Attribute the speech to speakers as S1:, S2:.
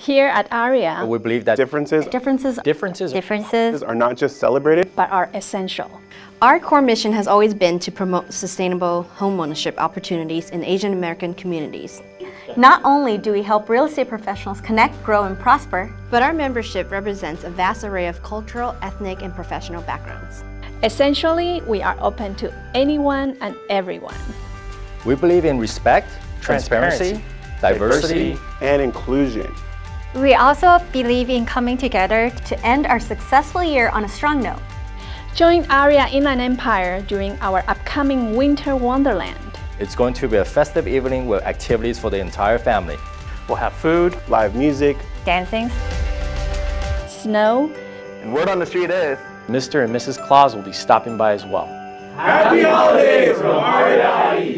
S1: Here at AREAA,
S2: we believe that differences
S3: are not just celebrated,
S1: but are essential.
S4: Our core mission has always been to promote sustainable homeownership opportunities in Asian American communities.
S5: Not only do we help real estate professionals connect, grow, and prosper,
S4: but our membership represents a vast array of cultural, ethnic, and professional backgrounds.
S1: Essentially, we are open to anyone and everyone.
S2: We believe in respect, transparency, diversity,
S3: and inclusion.
S5: We also believe in coming together to end our successful year on a strong note.
S1: Join AREAA Inland Empire during our upcoming Winter Wonderland.
S2: It's going to be a festive evening with activities for the entire family.
S3: We'll have food, live music,
S5: dancing,
S1: snow,
S6: and word on the street is
S2: Mr. and Mrs. Claus will be stopping by as well.
S7: Happy holidays from AREAA!